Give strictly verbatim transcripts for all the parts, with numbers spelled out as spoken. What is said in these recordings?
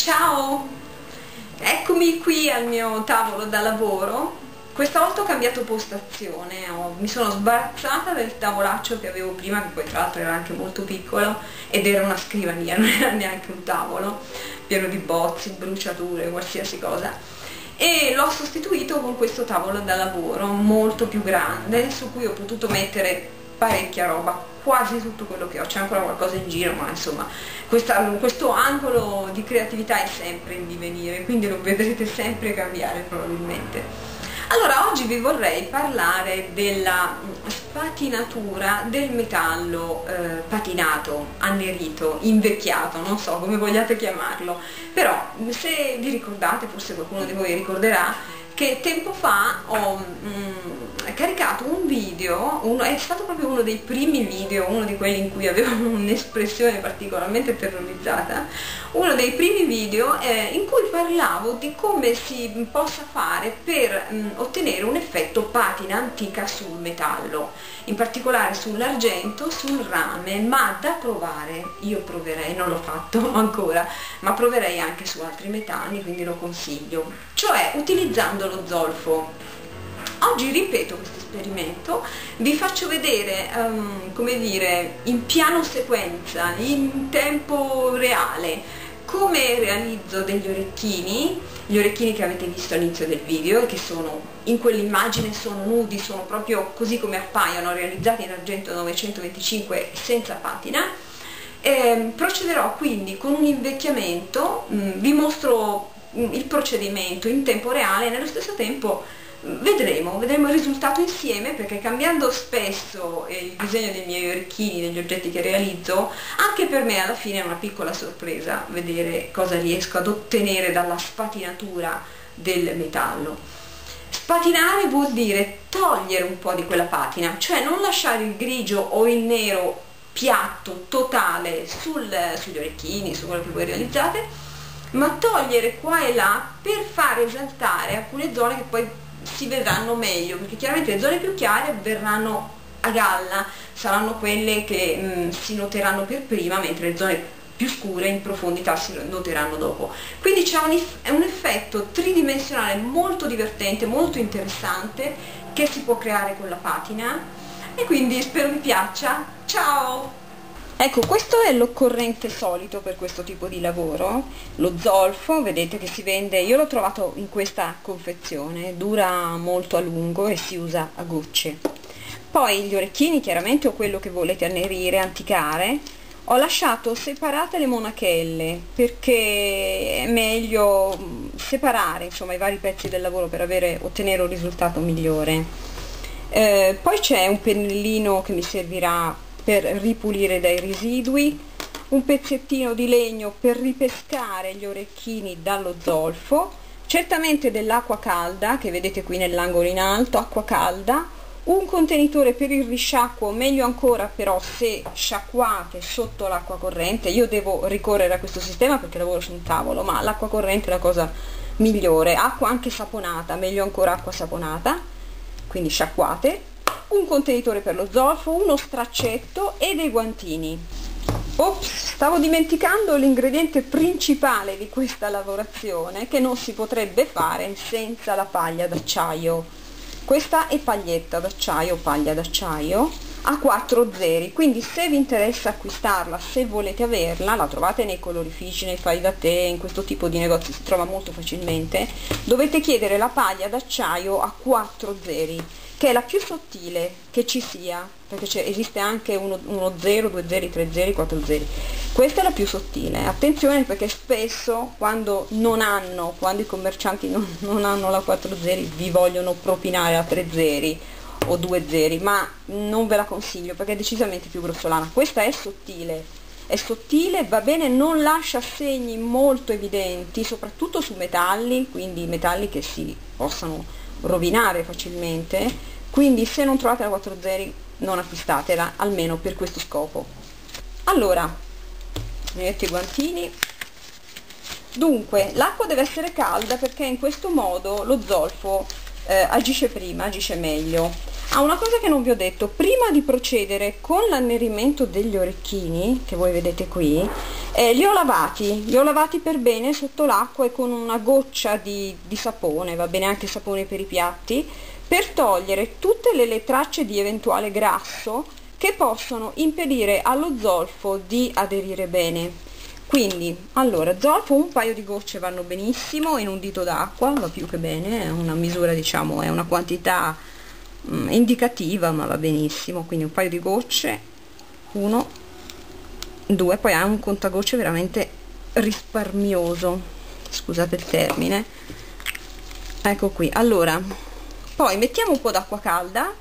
Ciao! Eccomi qui al mio tavolo da lavoro. Questa volta ho cambiato postazione, ho, mi sono sbarazzata del tavolaccio che avevo prima, che poi tra l'altro era anche molto piccolo ed era una scrivania, non era neanche un tavolo, pieno di bozzi, bruciature, qualsiasi cosa. E l'ho sostituito con questo tavolo da lavoro molto più grande, su cui ho potuto mettere parecchia roba, quasi tutto quello che ho, c'è ancora qualcosa in giro, ma insomma questa, questo angolo di creatività è sempre in divenire, quindi lo vedrete sempre cambiare probabilmente. Allora oggi vi vorrei parlare della spatinatura del metallo eh, patinato, annerito, invecchiato, non so come vogliate chiamarlo, però se vi ricordate, forse qualcuno di voi ricorderà, che tempo fa ho mm, caricato un video, uno, è stato proprio uno dei primi video, uno di quelli in cui avevo un'espressione particolarmente terrorizzata, uno dei primi video eh, in cui parlavo di come si possa fare per mm, ottenere un effetto patina antica sul metallo, in particolare sull'argento, sul rame, ma da provare, io proverei, non l'ho fatto ancora, ma proverei anche su altri metalli, quindi lo consiglio, cioè utilizzando lo zolfo. Oggi ripeto questo esperimento, vi faccio vedere, um, come dire, in piano sequenza, in tempo reale, come realizzo degli orecchini, gli orecchini che avete visto all'inizio del video e che sono in quell'immagine, sono nudi, sono proprio così come appaiono, realizzati in argento novecentoventicinque senza patina. E procederò quindi con un invecchiamento, mh, vi mostro il procedimento in tempo reale e nello stesso tempo vedremo, vedremo il risultato insieme, perché cambiando spesso il disegno dei miei orecchini, degli oggetti che realizzo, anche per me alla fine è una piccola sorpresa vedere cosa riesco ad ottenere dalla spatinatura del metallo. Spatinare vuol dire togliere un po' di quella patina, cioè non lasciare il grigio o il nero piatto, totale sul, sugli orecchini, su quello che voi realizzate, ma togliere qua e là per far esaltare alcune zone che poi si vedranno meglio, perché chiaramente le zone più chiare verranno a galla, saranno quelle che mh, si noteranno per prima, mentre le zone più scure in profondità si noteranno dopo. Quindi c'è un, un effetto tridimensionale molto divertente, molto interessante, che si può creare con la patina, e quindi spero vi piaccia. Ciao! Ecco, questo è l'occorrente solito per questo tipo di lavoro, lo zolfo, vedete che si vende, io l'ho trovato in questa confezione, dura molto a lungo e si usa a gocce. Poi gli orecchini, chiaramente, o quello che volete annerire, anticare, ho lasciato separate le monachelle perché è meglio separare, insomma, i vari pezzi del lavoro per avere, ottenere un risultato migliore. Eh, poi c'è un pennellino che mi servirà per ripulire dai residui, un pezzettino di legno per ripescare gli orecchini dallo zolfo, certamente dell'acqua calda che vedete qui nell'angolo in alto, acqua calda, un contenitore per il risciacquo, meglio ancora però se sciacquate sotto l'acqua corrente. Io devo ricorrere a questo sistema perché lavoro su un tavolo, ma l'acqua corrente è la cosa migliore, acqua anche saponata, meglio ancora acqua saponata, quindi sciacquate, un contenitore per lo zolfo, uno straccetto e dei guantini. Ops, stavo dimenticando l'ingrediente principale di questa lavorazione, che non si potrebbe fare senza la paglia d'acciaio. Questa è paglietta d'acciaio, paglia d'acciaio a quattro zeri, quindi se vi interessa acquistarla, se volete averla, la trovate nei colorifici, nei fai da te, in questo tipo di negozi si trova molto facilmente. Dovete chiedere la paglia d'acciaio a quattro zeri, che è la più sottile che ci sia, perché esiste anche uno, uno zero, due zeri, tre zeri, quattro zeri. Questa è la più sottile. Attenzione, perché spesso quando non hanno, quando i commercianti non, non hanno la quattro zeri, vi vogliono propinare a tre zeri o due zeri, ma non ve la consiglio perché è decisamente più grossolana. Questa è sottile, è sottile, va bene, non lascia segni molto evidenti, soprattutto su metalli, quindi metalli che si possano rovinare facilmente, quindi se non trovate la quattro zeri non acquistatela, almeno per questo scopo. Allora, mi metto i guantini. Dunque, l'acqua deve essere calda perché in questo modo lo zolfo eh, agisce prima, agisce meglio. Ah, una cosa che non vi ho detto, prima di procedere con l'annerimento degli orecchini, che voi vedete qui, eh, li ho lavati, li ho lavati per bene sotto l'acqua e con una goccia di, di sapone, va bene anche sapone per i piatti, per togliere tutte le, le tracce di eventuale grasso che possono impedire allo zolfo di aderire bene. Quindi, allora, zolfo, un paio di gocce vanno benissimo, in un dito d'acqua va più che bene, è una misura, diciamo, è una quantità mh, indicativa, ma va benissimo. Quindi un paio di gocce, uno, due, poi ha un contagocce veramente risparmioso, scusate il termine. Ecco qui. Allora, poi mettiamo un po' d'acqua calda.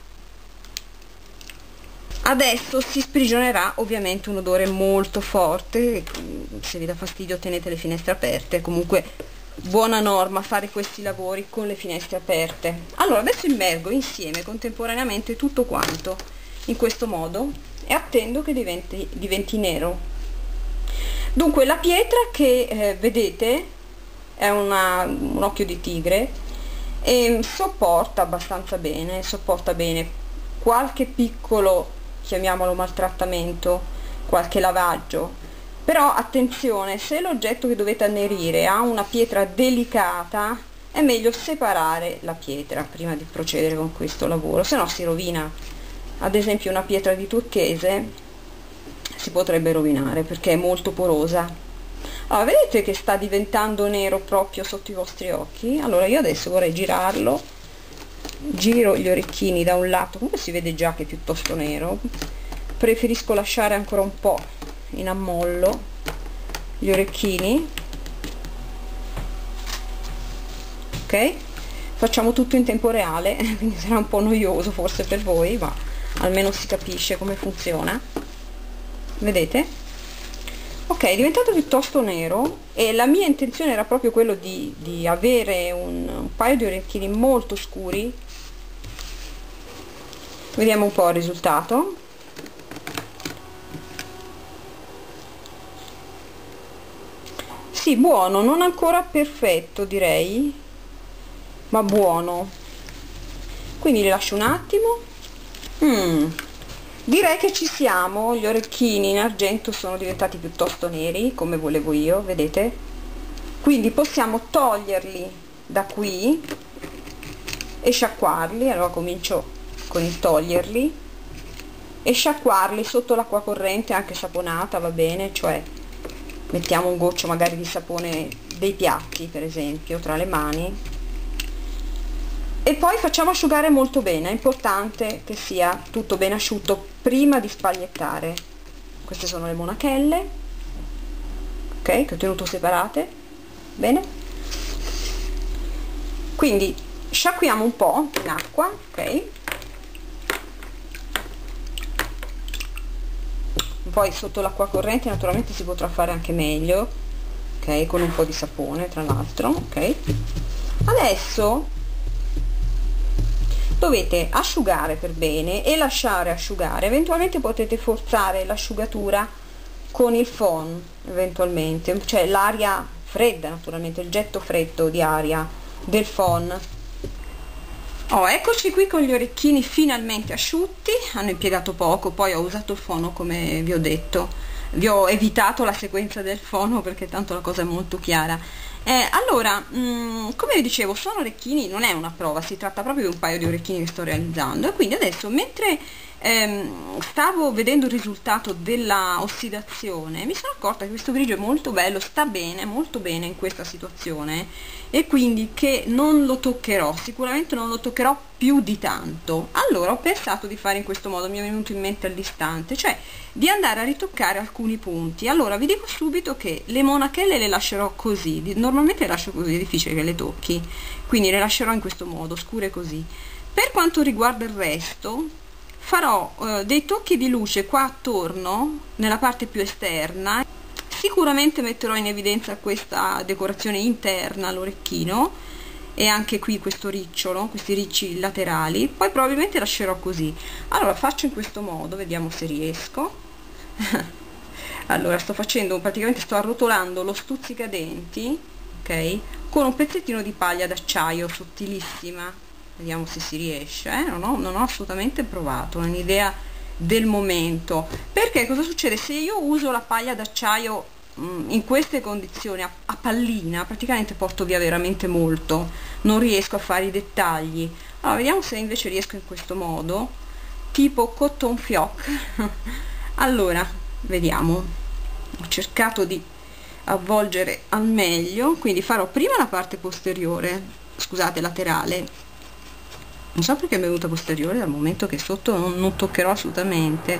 Adesso si sprigionerà ovviamente un odore molto forte, se vi dà fastidio tenete le finestre aperte, comunque buona norma fare questi lavori con le finestre aperte. Allora adesso immergo insieme contemporaneamente tutto quanto in questo modo e attendo che diventi, diventi nero. Dunque la pietra che eh, vedete è una, un occhio di tigre e sopporta abbastanza bene, sopporta bene qualche piccolo, chiamiamolo maltrattamento, qualche lavaggio, però attenzione, se l'oggetto che dovete annerire ha una pietra delicata è meglio separare la pietra prima di procedere con questo lavoro, se no si rovina. Ad esempio una pietra di turchese si potrebbe rovinare perché è molto porosa. Allora, vedete che sta diventando nero proprio sotto i vostri occhi? Allora io adesso vorrei girarlo, giro gli orecchini da un lato, comunque si vede già che è piuttosto nero, preferisco lasciare ancora un po' in ammollo gli orecchini, ok? Facciamo tutto in tempo reale, quindi sarà un po' noioso forse per voi, ma almeno si capisce come funziona. Vedete? Ok, è diventato piuttosto nero e la mia intenzione era proprio quello di, di avere un, un paio di orecchini molto scuri. Vediamo un po' il risultato. Sì, buono, non ancora perfetto direi, ma buono. Quindi li lascio un attimo. Mm. Direi che ci siamo, gli orecchini in argento sono diventati piuttosto neri, come volevo io, vedete? Quindi possiamo toglierli da qui e sciacquarli. Allora comincio con il toglierli e sciacquarli sotto l'acqua corrente, anche saponata, va bene, cioè mettiamo un goccio magari di sapone dei piatti, per esempio, tra le mani. E poi facciamo asciugare molto bene, è importante che sia tutto ben asciutto prima di spagliettare. Queste sono le monachelle, ok, che ho tenuto separate, bene? Quindi sciacquiamo un po' in acqua, ok? Poi sotto l'acqua corrente naturalmente si potrà fare anche meglio, ok, con un po' di sapone tra l'altro, ok? Adesso dovete asciugare per bene e lasciare asciugare, eventualmente potete forzare l'asciugatura con il phon, eventualmente, cioè l'aria fredda naturalmente, il getto freddo di aria del phon. Oh, eccoci qui con gli orecchini finalmente asciutti, hanno impiegato poco, poi ho usato il fono come vi ho detto, vi ho evitato la sequenza del fono perché tanto la cosa è molto chiara. Eh, allora, mh, come vi dicevo, sono orecchini, non è una prova, si tratta proprio di un paio di orecchini che sto realizzando e quindi adesso mentre ehm, stavo vedendo il risultato della ossidazione mi sono accorta che questo grigio è molto bello, sta bene, molto bene in questa situazione e quindi che non lo toccherò, sicuramente non lo toccherò più di tanto. Allora ho pensato di fare in questo modo, mi è venuto in mente all'istante, cioè di andare a ritoccare alcuni punti. Allora vi dico subito che le monachelle le lascerò così, normalmente le lascio così, è difficile che le tocchi, quindi le lascerò in questo modo, scure così. Per quanto riguarda il resto farò eh, dei tocchi di luce qua attorno, nella parte più esterna. Sicuramente metterò in evidenza questa decorazione interna all'orecchino e anche qui questo ricciolo, questi ricci laterali, poi probabilmente lascerò così. Allora faccio in questo modo, vediamo se riesco. Allora sto facendo, praticamente sto arrotolando lo stuzzicadenti, ok, con un pezzettino di paglia d'acciaio sottilissima, vediamo se si riesce, eh? non, ho, non ho assolutamente provato, è un'idea del momento, perché cosa succede se io uso la paglia d'acciaio mh, in queste condizioni a, a pallina, praticamente porto via veramente molto, non riesco a fare i dettagli. Allora vediamo se invece riesco in questo modo, tipo cotton fioc. Allora vediamo, ho cercato di avvolgere al meglio, quindi farò prima la parte posteriore, scusate, laterale, non so perché mi è venuta posteriore, dal momento che sotto non, non toccherò assolutamente.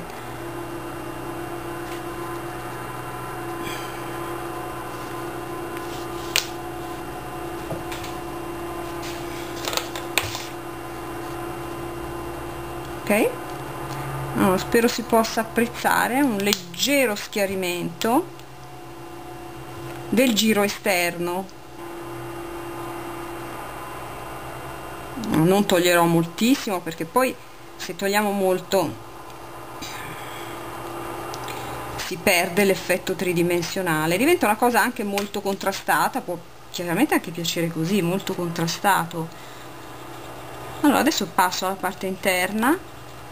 Ok, allora, spero si possa apprezzare un leggero schiarimento del giro esterno. Non toglierò moltissimo, perché poi se togliamo molto si perde l'effetto tridimensionale, diventa una cosa anche molto contrastata, può chiaramente anche piacere così, molto contrastato. Allora adesso passo alla parte interna.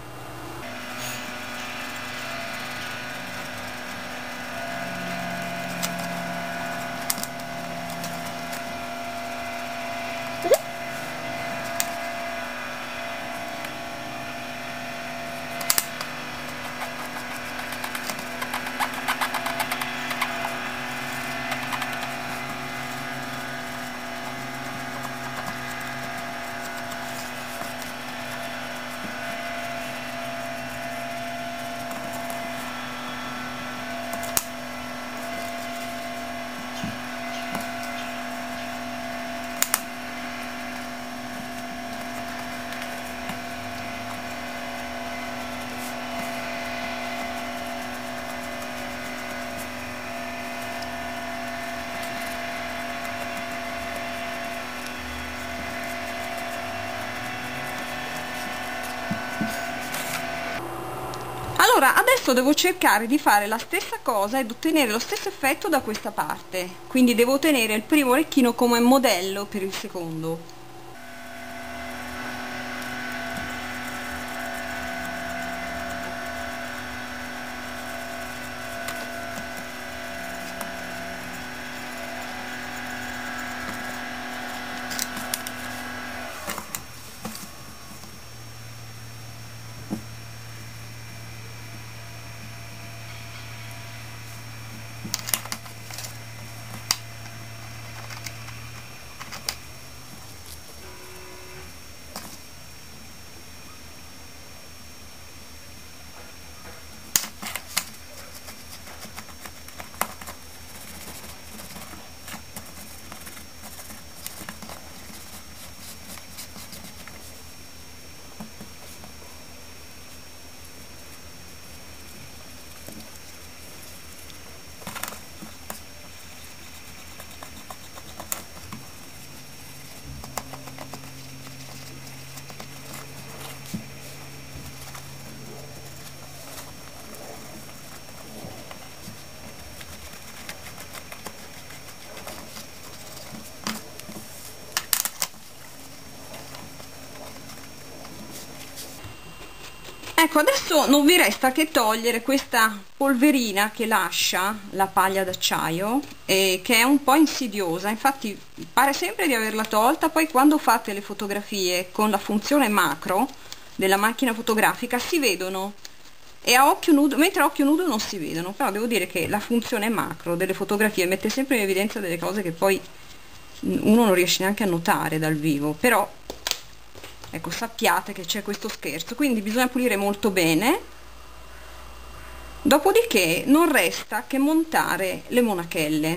Allora adesso devo cercare di fare la stessa cosa ed ottenere lo stesso effetto da questa parte, quindi devo tenere il primo orecchino come modello per il secondo. Ecco, adesso non vi resta che togliere questa polverina che lascia la paglia d'acciaio e che è un po' insidiosa, infatti pare sempre di averla tolta, poi quando fate le fotografie con la funzione macro della macchina fotografica si vedono, e a occhio nudo, mentre a occhio nudo non si vedono, però devo dire che la funzione macro delle fotografie mette sempre in evidenza delle cose che poi uno non riesce neanche a notare dal vivo, però ecco, sappiate che c'è questo scherzo, quindi bisogna pulire molto bene. Dopodiché non resta che montare le monachelle.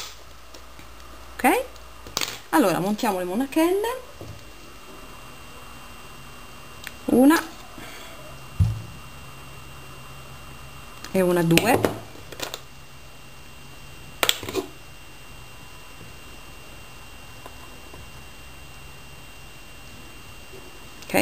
Ok? Allora montiamo le monachelle, una e una, due, ok,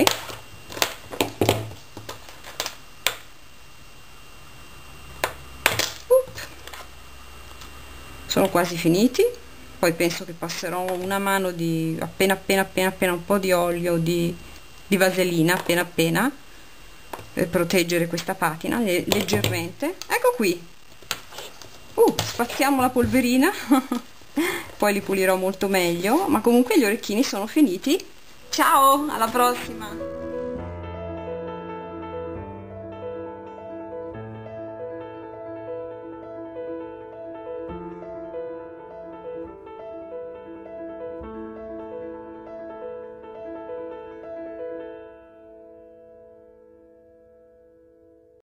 sono quasi finiti, poi penso che passerò una mano di appena appena appena appena un po' di olio di, di vaselina appena appena per proteggere questa patina le, leggermente. Ecco qui, uh, spaziamo la polverina poi li pulirò molto meglio, ma comunque gli orecchini sono finiti. Ciao, alla prossima!